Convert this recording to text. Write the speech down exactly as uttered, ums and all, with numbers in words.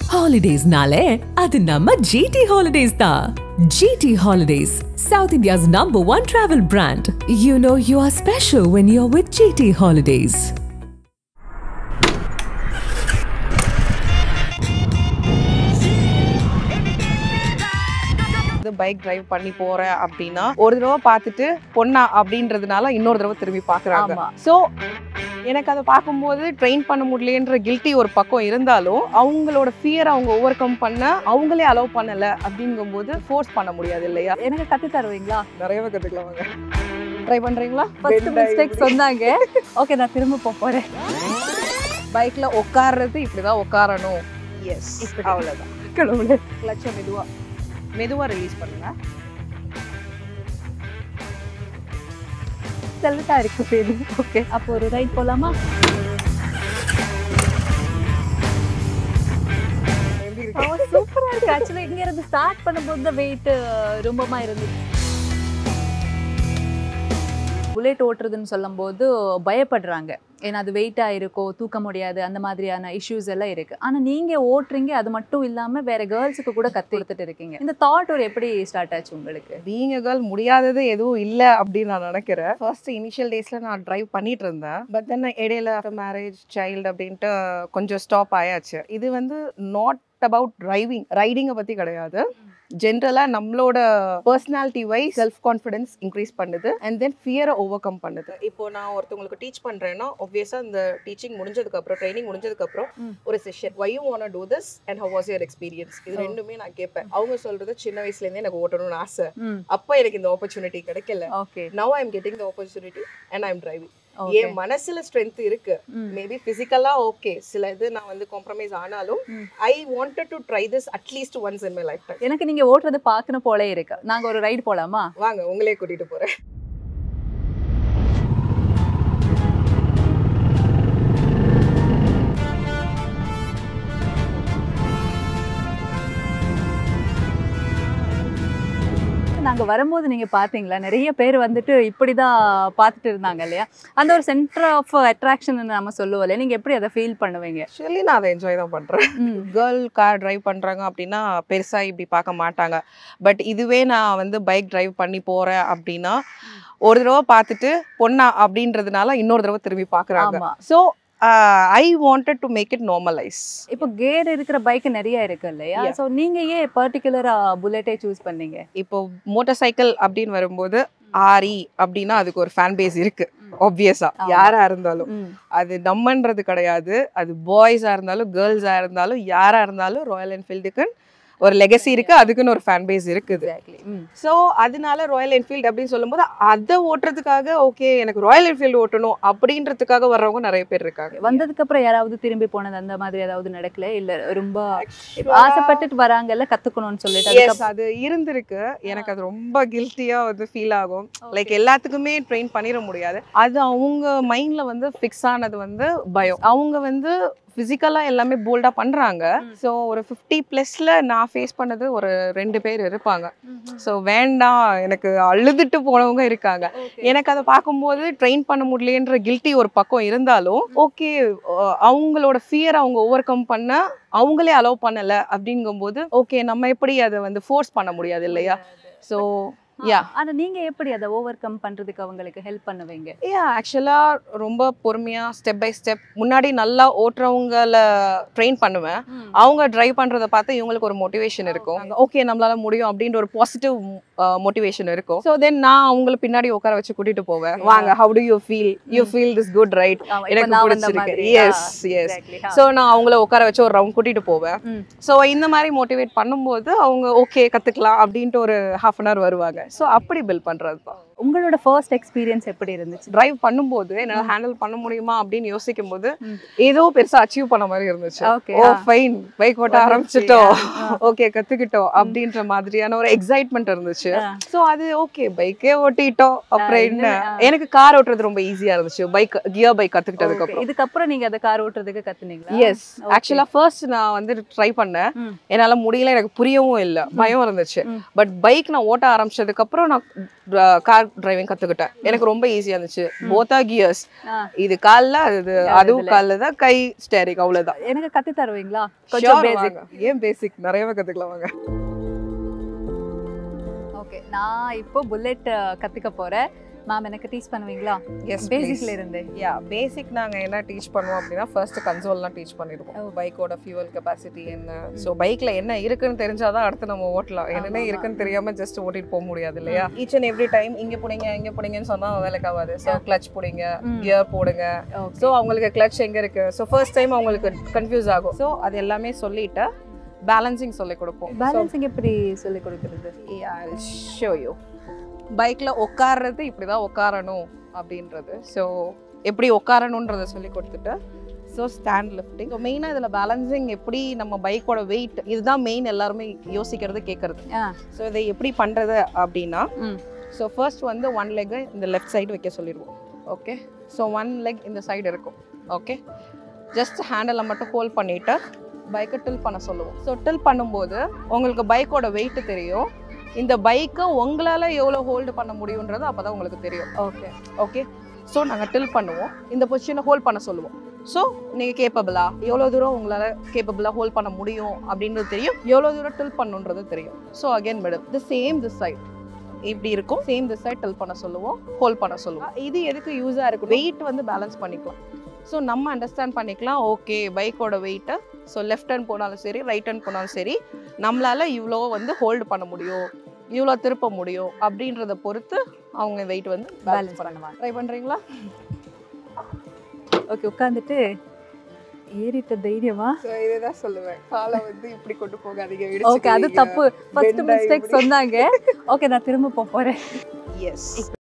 Holidays nale, adu namma G T Holidays da. G T Holidays, South India's number one travel brand. You know you are special when you're with G T Holidays. Bike drive பண்ணி போறேன் அப்படின்னா ஒரு தடவை பார்த்துட்டு பொண்ணா அப்படின்றதுனால இன்னொரு தடவை திரும்பி பாக்குறாங்க. சோ எனக்கு அதை பார்க்கும்போது ட்ரெயின் பண்ண முடியலன்ற கில்ட்டி ஒரு பக்கம் இருந்தாலும் அவங்களோட ஃபியர் அவங்க ஓவர் கம் பண்ண அவங்களே அலோவ் பண்ணல அப்படிங்கும்போது ஃபோர்ஸ் பண்ண முடியாது இல்லையா? எனக்கு கத்து தருவீங்களா? நிறையவே கத்துக்கலாங்க. ட்ரை பண்றீங்களா? ஃபர்ஸ்ட் மிஸ்டேக் சொன்னாங்க. ஓகே, நான் திரும்ப போறேன். பைக்ல உட்கார்றது இப்படிதான் உட்காரணும். எஸ், அவ்வளவுதான். கடவுளே, கிளட்ச மெதுவா மெதுவா ரிலீஸ் பண்ணுங்க. செல்லட்டா இருக்கு பேரு. ஓகே, அப்போ ஒரு ரைட் போலாமா? சூப்பரா இருக்கு. ஆக்சுவலி இங்க இருந்து ஸ்டார்ட் பண்ணும்போது தான் வெயிட் ரொம்பமா இருந்துச்சு. புல்லட் ஓட்டுறதுன்னு சொல்லும் போது பயப்படுறாங்க, ஏன்னா அது வெயிட்டா இருக்கோ, தூக்க முடியாது, அந்த மாதிரியான இஷ்யூஸ் எல்லாம் இருக்கு. ஆனா நீங்க ஓட்டுறீங்க, அது மட்டும் இல்லாம வேற கேர்ள்ஸுக்கு கூட கத்து கொடுத்துட்டு இருக்கீங்க. இந்த தாட் ஒரு எப்படி ஸ்டார்ட் ஆச்சு உங்களுக்கு? பீயிங் எ கேர்ள் முடியாதது எதுவும் இல்லை அப்படின்னு நான் நினைக்கிறேன். ஃபர்ஸ்ட் இனிஷியல் டேஸ்ல நான் டிரைவ் பண்ணிட்டு இருந்தேன். பட் தென் இடையில மேரேஜ் சைல்டு அப்படின்ட்டு கொஞ்சம் ஸ்டாப் ஆயாச்சு. இது வந்து நாட் அபவுட் டிரைவிங், ரைடிங்கை பத்தி கிடையாது. ஜென்ரலா நம்மளோட personality wise self confidence increase பண்ணுது அண்ட் தென் ஃபியரை ஓவர் கம் பண்ணுது. இப்போ நான் ஒருத்தவங்களுக்கு டீச் பண்றேன்னா ஆப்வியஸா இந்த டீச்சிங் முடிஞ்சதுக்கு அப்புறம், ட்ரைனிங் முடிஞ்சதுக்கு அப்புறம் ஒரு session, why you want to do this and how was your experience, இது ரெண்டுமே நான் கேட்பேன். அவங்க சொல்றது சின்ன வயசுல இருந்தே எனக்கு ஓட்டணும்னு ஆசை, அப்ப எனக்கு இந்த ஆப்பர்ச்சுனிட்டி கிடைக்கல. now I am getting the opportunity and I am driving. என் மனசுல ஸ்ட்ரென்த் இருக்கு. மேபி பிசிக்கலா ஓகே, சில இது நான் வந்து காம்ப்ரமைஸ் ஆனாலும் I wanted to try this at least once in my lifetime. எனக்கு நீங்க ஓட்டுறது பார்க்கணும் போல இருக்கு. நாங்க ஒரு ரைடு போலாமா? வாங்க, உங்களே கூட்டிட்டு போறேன். நாங்க வரும்போது நீங்க பாத்தீங்களா, நிறைய பேர் வந்துட்டு இப்படிதான் பாத்துட்டு இருந்தாங்க இல்லையா? அந்த ஒரு சென்டர் ஆஃப் அட்ராக்ஷன் நம்ம சொல்லுவோம்ல, நீங்க எப்படி அதை ஃபீல் பண்ணுவீங்க? ஆக்சுவலி நான் அதை என்ஜாய் தான் பண்றேன். கேர்ள் கார் டிரைவ் பண்றாங்க அப்படின்னா பெருசா இப்படி பார்க்க மாட்டாங்க. பட் இதுவே நான் வந்து பைக் டிரைவ் பண்ணி போறேன் அப்படின்னா ஒரு தடவை பார்த்துட்டு பொண்ணா அப்படின்றதுனால இன்னொரு தடவை திரும்பி பாக்குறாங்க. So I wanted to make it normalise. இப்போ கேர் இருக்கிற பைக் நிறைய இருக்கு இல்லையா? ஸோ நீங்க ஏன் பர்டிகுலரா புல்லட்டே சூஸ் பண்ணீங்க? இப்போ மோட்டார் சைக்கிள் அப்படின்னு வரும்போது ஆரி அப்படின்னா அதுக்கு ஒரு ஃபேன் பேஸ் இருக்கு ஆப்வியஸா, யாரா இருந்தாலும். அது நம்மன்றது கிடையாது, அது பாய்ஸா இருந்தாலும் கேர்ள்ஸா இருந்தாலும் யாரா இருந்தாலும் ராயல் என்ஃபீல்டுக்கு ஒரு லெகசி இருக்கு, அதுக்குன்னு ஒரு ஃபேன் பேஸ் இருக்குது. ஸோ அதனால ராயல் என்ஃபீல்டு அப்படின்னு சொல்லும்போது அதை ஓட்டுறதுக்காக ஓகே எனக்கு ராயல் என்ஃபீல்டு ஓட்டணும் அப்படின்றதுக்காக வர்றவங்க நிறைய பேர் இருக்காங்க. வந்ததுக்கு அப்புறம் யாராவது திரும்பி போனது அந்த மாதிரி ஏதாவது நடக்கல? இல்ல ரொம்ப ஆசைப்பட்டுட்டு வராங்கல்ல கத்துக்கணும்னு சொல்லிட்டு அது இருந்திருக்கு. எனக்கு அது ரொம்ப கில்ட்டியா வந்து ஃபீல் ஆகும். லைக் எல்லாத்துக்குமே ட்ரெயின் பண்ணிட முடியாது. அது அவங்க மைண்ட்ல வந்து ஃபிக்ஸ் ஆனது வந்து பயம். அவங்க வந்து பிசிக்கலா எல்லாமே போல்டா பண்றாங்க. ஸோ ஒரு ஃபிஃப்டி பிளஸ்ல நான் ஃபேஸ் பண்ணது ஒரு ரெண்டு பேர் இருப்பாங்க. ஸோ வேண்டாம், எனக்கு அழுதுட்டு போனவங்க இருக்காங்க. எனக்கு அதை பார்க்கும்போது ட்ரெயின் பண்ண முடியலன்ற கில்ட்டி ஒரு பக்கம் இருந்தாலும் ஓகே, அவங்களோட ஃபியர் அவங்க ஓவர் கம் பண்ண அவங்களே அலோவ் பண்ணல அப்படிங்கும்போது ஓகே, நம்ம எப்படி அதை வந்து ஃபோர்ஸ் பண்ண முடியாது இல்லையா? ஸோ யா, ஆனா நீங்க எப்படி அதை ஓவர் கம் பண்றதுக்கு அவங்களுக்கு ஹெல்ப் பண்ணுவீங்க? யா, ஆக்சுவலா ரொம்ப பொறுமையா ஸ்டெப் பை ஸ்டெப் முன்னாடி நல்லா ஓட்டுறவங்கள ட்ரெயின் பண்ணுவேன். அவங்க டிரைவ் பண்றத பார்த்து இவங்களுக்கு ஒரு மோட்டிவேஷன் இருக்கும். ஓகே, நம்மளால முடியும் அப்படின்ற ஒரு பாசிட்டிவ் மோட்டிவேஷன் இருக்கும். ஸோ தென் நான் அவங்கள பின்னாடி உட்கார வச்சு கூட்டிட்டு போவேன். வாங்க, how do you feel, you feel this good ride, எனக்கு பிடிச்சிருக்கு. எஸ் எஸ் ஸோ நான் அவங்கள உட்கார வச்சு ஒரு ரவுண்ட் கூட்டிட்டு போவேன். ஸோ இந்த மாதிரி மோட்டிவேட் பண்ணும்போது அவங்க ஓகே கத்துக்கலாம் அப்படின்ட்டு ஒரு ஹாஃப் அன் ஹவர் வருவாங்க. ஸோ அப்படி பில்ட் பண்றது தான். உங்களோட ஃபர்ஸ்ட் எக்ஸ்பீரியன்ஸ் எப்படி இருந்துச்சு? டிரைவ் பண்ணும்போது என்னால ஹேண்டில் பண்ண முடியுமா அப்படின்னு யோசிக்கும் போது ஏதோ பெருசா அச்சீவ் பண்ண மாதிரி இருந்துச்சு. ஓ ஃபைன், பைக் ஓட்ட ஆரம்பிச்சிட்டோம், ஓகே கத்துக்கிட்டோம் அப்படின்ற மாதிரியான ஒரு எக்ஸைட்மெண்ட் இருந்துச்சு. ஸோ அது ஓகே, பைக்கே ஓட்டிட்டோம். அப்புறம் என்ன, எனக்கு கார் ஓட்டுறது ரொம்ப ஈஸியா இருந்துச்சு பைக் கியர் பைக் கத்துக்கிட்டதுக்கு அப்புறம். இதுக்கப்புறம் நீங்க அதை கார் ஓட்டுறதுக்கு கத்துனீங்களா? எஸ், ஆக்சுவலா ஃபர்ஸ்ட் நான் வந்து ட்ரை பண்ணேன், என்னால முடியல, எனக்கு புரியவும் இல்லை, பயம் இருந்துச்சு. பட் பைக் நான் ஓட்ட ஆரம்பிச்சதுக்கு அப்புறம் நான் கார் டிரைவிங் கத்துக்கிட்டேன். எனக்கு ரொம்ப ஈஸியா இருந்துச்சு. போத்தா கியர்ஸ், இது கால்ல அது அதுவும் கால்ல தான், கை ஸ்டேரிங், அவ்வளவுதான். எனக்கு கத்து தருவீங்களா? கொஞ்சம் பேசிக். ஏன் பேசிக், நிறையவே கத்துக்கலாம் வாங்க. ஓகே, நான் இப்போ புல்லட் கத்துக்க போறேன். மேம் எனக்கு டீச் பண்ணுவீங்களா? எஸ், பேசிக்ல இருந்து. யா, பேசிக் நாங்க என்ன டீச் பண்ணுவோம் அப்படின்னா ஃபர்ஸ்ட் கன்சோல்லாம் டீச் பண்ணிடுவோம். பைக்கோட ஃபியூவல் கெபாசிட்டி என்ன, ஸோ பைக்ல என்ன இருக்குன்னு தெரிஞ்சாதான் அடுத்து நம்ம ஓட்டலாம். என்னென்ன இருக்குன்னு தெரியாம ஜஸ்ட் ஓட்டிட்டு போக முடியாது இல்லையா? ஈச் அண்ட் எவ்ரி டைம் இங்க போடுங்க இங்க போடுங்கன்னு சொன்னா வேலைக்கு ஆகாது. ஸோ கிளச் போடுங்க, கியர் போடுங்க. ஸோ அவங்களுக்கு கிளச் எங்க இருக்கு, ஸோ ஃபர்ஸ்ட் டைம் அவங்களுக்கு கன்ஃபியூஸ் ஆகும். ஸோ அது எல்லாமே சொல்லிட்டு பேலன்சிங் சொல்லி கொடுப்போம். பேலன்சிங் எப்படி சொல்லி கொடுக்கிறது? I'll show you. பைக்கில் உட்கார்றது இப்படி தான் உட்காரணும் அப்படின்றது, ஸோ எப்படி உட்காரணுன்றதை சொல்லி கொடுத்துட்டு, ஸோ ஸ்டாண்ட் லிஃப்டிங். ஸோ மெயினாக இதில் பேலன்சிங் எப்படி, நம்ம பைக்கோட வெயிட் இதுதான் மெயின், எல்லாருமே யோசிக்கிறது கேட்குறது. ஸோ இதை எப்படி பண்ணுறது அப்படின்னா, ஸோ ஃபர்ஸ்ட் வந்து ஒன் லெக்கை இந்த லெஃப்ட் சைடு வைக்க சொல்லிடுவோம். ஓகே, ஸோ ஒன் லெக் இந்த சைடு இருக்கும். ஓகே, ஜஸ்ட் ஹேண்டில் மட்டும் ஹோல்ட் பண்ணிவிட்டு பைக்கை டில் பண்ண சொல்லுவோம். ஸோ டில் பண்ணும்போது உங்களுக்கு பைக்கோட வெயிட்டு தெரியும். இந்த பைக்கை உங்களால் எவ்வளோ ஹோல்டு பண்ண முடியுன்றது அப்போ தான் உங்களுக்கு தெரியும். ஓகே ஓகே ஸோ நாங்கள் டில் பண்ணுவோம், இந்த பொசிஷனை ஹோல்ட் பண்ண சொல்லுவோம். ஸோ நீங்கள் கேப்பபிளா, எவ்வளோ தூரம் உங்களால் கேப்பபிளாக ஹோல்ட் பண்ண முடியும் அப்படின்றது தெரியும், எவ்வளோ தூரம் டில் பண்ணுன்றது தெரியும். So again madam the same this side இப்படி இருக்கும், சேம் திஸ் சைட் டில் பண்ண சொல்லுவோம், ஹோல்ட் பண்ண சொல்லுவோம். இது எதுக்கு யூஸாக இருக்கும், வெயிட் வந்து பேலன்ஸ் பண்ணிக்கலாம். ஸோ நம்ம அண்டர்ஸ்டாண்ட் பண்ணிக்கலாம், ஓகே பைக்கோட வெயிட்டை, ஸோ லெஃப்ட் ஹேண்ட் போனாலும் சரி ரைட் ஹேண்ட் போனாலும் சரி நம்மளால் இவ்வளோ வந்து ஹோல்டு பண்ண முடியும், இவ்வளோ திருப்ப முடியும் அப்படின்றத பொறுத்து அவங்க வெயிட் வந்து பேலன்ஸ் பண்ணுவாங்க. ட்ரை பண்ணுறீங்களா? ஓகே, உட்காந்துட்டு ஏறிட்ட தைரியமா? ஸோ இதை தான் சொல்லுவேன், காலை வந்து இப்படி கொண்டு போகாதீங்க. ஓகே, அது தப்பு, ஃபர்ஸ்ட் மிஸ்டேக் சொன்னாங்க. ஓகே, நான் திரும்ப போகிறேன். எஸ்.